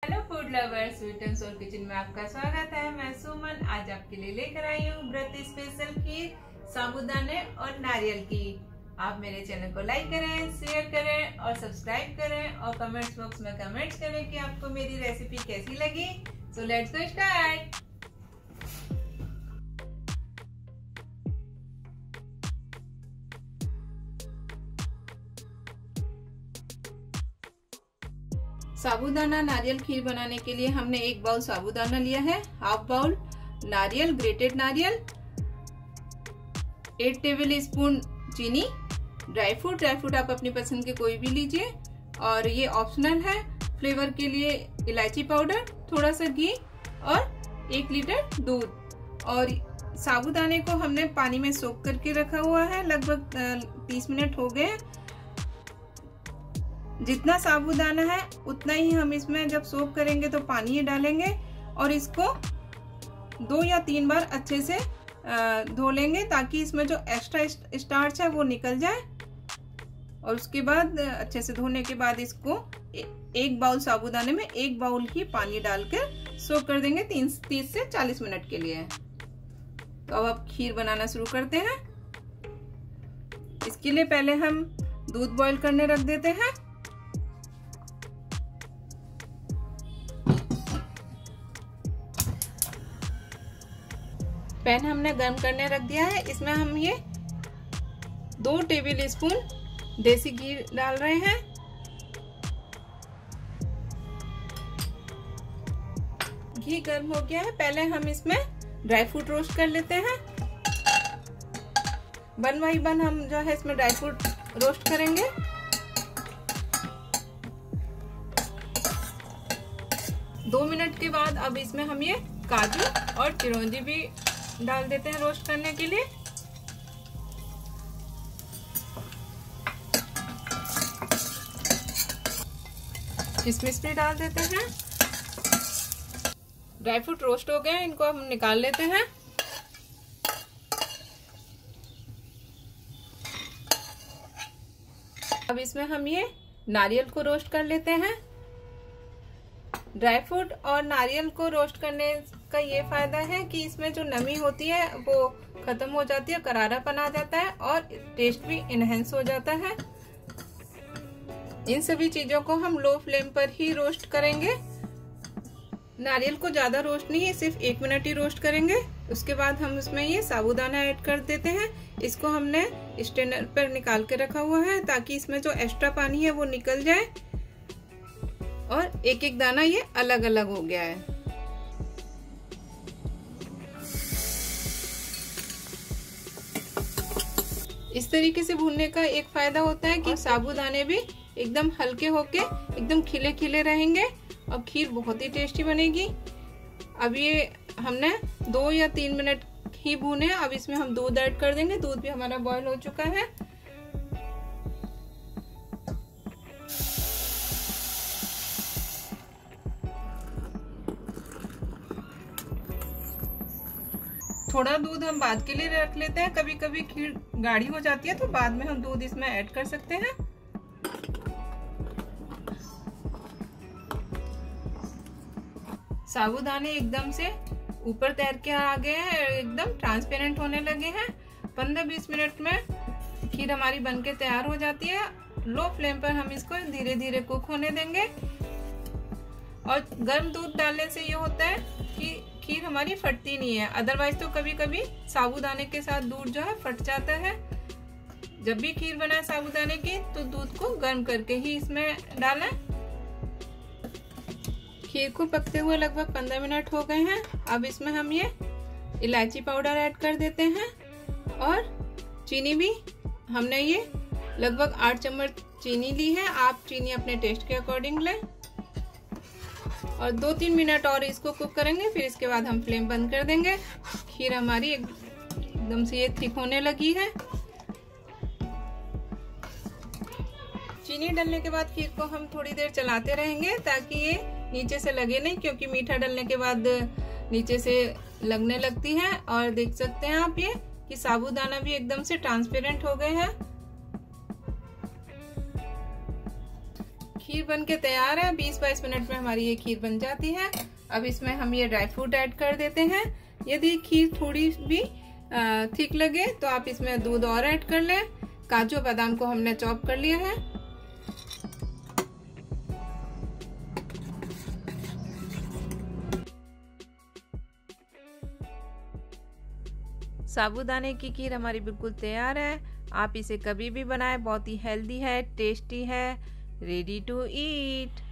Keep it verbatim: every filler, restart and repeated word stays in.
Hello food lover, sweet and soul kitchen में आपका स्वागत है। मैं सुमन आज आपके लिए लेकर आई हूँ व्रत स्पेशल खीर साबूदाने और नारियल की। आप मेरे चैनल को लाइक करें, शेयर करें और सब्सक्राइब करें और कमेंट्स बॉक्स में कमेंट्स करें कि आपको मेरी रेसिपी कैसी लगी। So let's go start. साबूदाना नारियल खीर बनाने के लिए हमने एक बाउल साबूदाना लिया है, हाफ बाउल नारियल, ग्रेटेड नारियल, एट टेबल स्पून चीनी, ड्राई फ्रूट ड्राई फ्रूट आप अपनी पसंद के कोई भी लीजिए और ये ऑप्शनल है। फ्लेवर के लिए इलायची पाउडर, थोड़ा सा घी और एक लीटर दूध। और साबूदाने को हमने पानी में सोख करके रखा हुआ है, लगभग तीस मिनट हो गए। जितना साबूदाना है उतना ही हम इसमें जब सोक करेंगे तो पानी डालेंगे और इसको दो या तीन बार अच्छे से धो लेंगे ताकि इसमें जो एक्स्ट्रा स्टार्च है वो निकल जाए। और उसके बाद अच्छे से धोने के बाद इसको एक बाउल साबूदाने में एक बाउल ही पानी डालकर सोक कर देंगे तीस से चालीस मिनट के लिए। तो अब आप खीर बनाना शुरू करते हैं। इसके लिए पहले हम दूध बॉईल करने रख देते हैं। पैन हमने गर्म करने रख दिया है। इसमें हम ये दो टेबल स्पून देसी घी डाल रहे हैं। घी गर्म हो गया है। पहले हम इसमें ड्राई फ्रूट रोस्ट कर लेते हैं। वन बाई वन हम जो है इसमें ड्राई फ्रूट रोस्ट करेंगे। दो मिनट के बाद अब इसमें हम ये काजू और चिरौंजी भी डाल देते हैं रोस्ट करने के लिए। किशमिश भी डाल देते हैं। ड्राई फ्रूट रोस्ट हो गए, इनको हम निकाल लेते हैं। अब इसमें हम ये नारियल को रोस्ट कर लेते हैं। ड्राई फ्रूट और नारियल को रोस्ट करने का ये फायदा है कि इसमें जो नमी होती है वो खत्म हो जाती है, करारापन आ जाता है और टेस्ट भी इनहेंस हो जाता है। इन सभी चीजों को हम लो फ्लेम पर ही रोस्ट करेंगे। नारियल को ज्यादा रोस्ट नहीं है, सिर्फ एक मिनट ही रोस्ट करेंगे। उसके बाद हम इसमें ये साबूदाना ऐड कर देते हैं। इसको हमने स्ट्रेनर पर निकाल के रखा हुआ है ताकि इसमें जो एक्स्ट्रा पानी है वो निकल जाए और एक एक दाना ये अलग अलग हो गया है। इस तरीके से भूनने का एक फायदा होता है कि साबूदाने भी एकदम हल्के होके एकदम खिले खिले रहेंगे और खीर बहुत ही टेस्टी बनेगी। अब ये हमने दो या तीन मिनट ही भूने। अब इसमें हम दूध ऐड कर देंगे। दूध भी हमारा बॉईल हो चुका है। थोड़ा दूध हम बाद के लिए रख लेते हैं, कभी कभी खीर गाढ़ी हो जाती है तो बाद में हम दूध इसमें ऐड कर सकते हैं। साबूदाने एकदम से ऊपर तैर के आ गए हैं, एकदम ट्रांसपेरेंट होने लगे हैं। पंद्रह बीस मिनट में खीर हमारी बनके तैयार हो जाती है। लो फ्लेम पर हम इसको धीरे धीरे कुक होने देंगे। और गर्म दूध डालने से ये होता है कि खीर हमारी फटती नहीं है। अदरवाइज तो कभी कभी साबूदाने के साथ दूध जो है फट जाता है। जब भी खीर बनाए साबूदाने की तो दूध को गर्म करके ही इसमें डालें। खीर को पकते हुए लगभग पंद्रह मिनट हो गए हैं। अब इसमें हम ये इलायची पाउडर ऐड कर देते हैं और चीनी भी हमने ये लगभग आठ चम्मच चीनी ली है। आप चीनी अपने टेस्ट के अकॉर्डिंग लें और दो तीन मिनट और इसको कुक करेंगे। फिर इसके बाद हम फ्लेम बंद कर देंगे। खीर हमारी एकदम से ये थिक होने लगी है। चीनी डालने के बाद खीर को हम थोड़ी देर चलाते रहेंगे ताकि ये नीचे से लगे नहीं, क्योंकि मीठा डालने के बाद नीचे से लगने लगती है। और देख सकते हैं आप ये कि साबूदाना भी एकदम से ट्रांसपेरेंट हो गए हैं। खीर बन के तैयार है। बीस बाईस मिनट में हमारी ये खीर बन जाती है। अब इसमें हम ये ड्राई फ्रूट ऐड कर देते हैं। यदि खीर थोड़ी भी थिक लगे तो आप इसमें दूध और ऐड कर लें। काजू बादाम को हमने चॉप कर लिया है। साबूदाने की खीर हमारी बिल्कुल तैयार है। आप इसे कभी भी बनाएं, बहुत ही हेल्दी है, टेस्टी है, रेडी टू ईट।